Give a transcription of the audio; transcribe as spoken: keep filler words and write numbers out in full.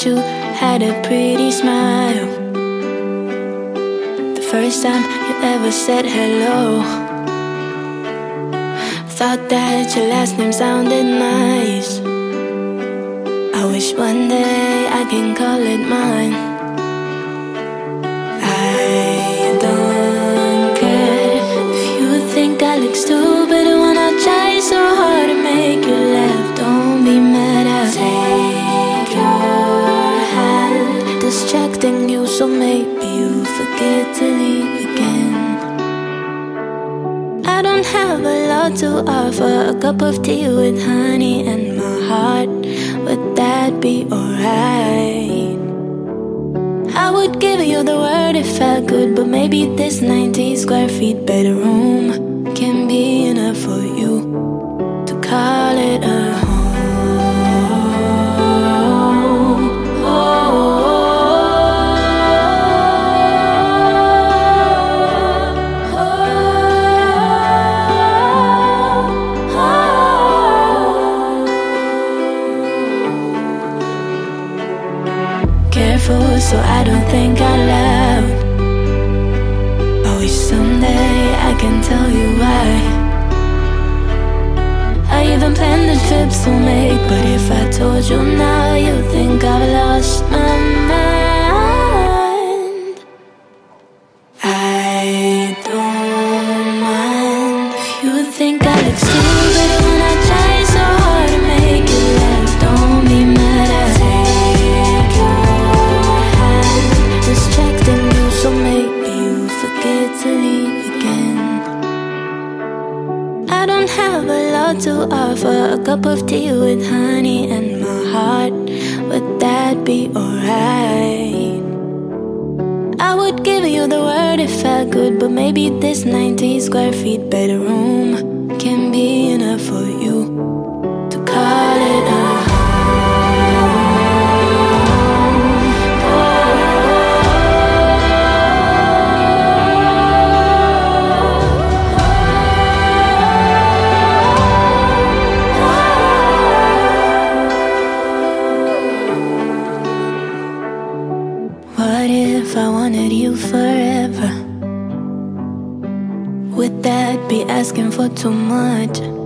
that you had a pretty smile the first time you ever said hello. Thought that your last name sounded nice. I wish one day I can call it mine. I don't care if you think I look stupid when I try so hard to make you laugh. Don't be mad, I'll take your hand, distracting you so maybe you forget to leave again. I don't have a lot to offer, a cup of tea with honey and my heart, would that be alright? I would give you the word if I could, but maybe this ninety square feet bedroom can be enough for you to call it a home. So I don't think out loud. I wish someday I can tell you why. I even planned the trips to make, but if I told you now, you'd think I've lost my mind. I don't mind if you think I look stupid when I try so hard to make you laugh. Don't be mad, I take your distracting you so maybe you forget to leave again. I don't have a lot to offer, a cup of tea with honey and my heart, would that be alright? I would give you the word if I could, but maybe this ninety square feet bedroom can be enough for you to call it a home. If I wanted you forever, would that be asking for too much?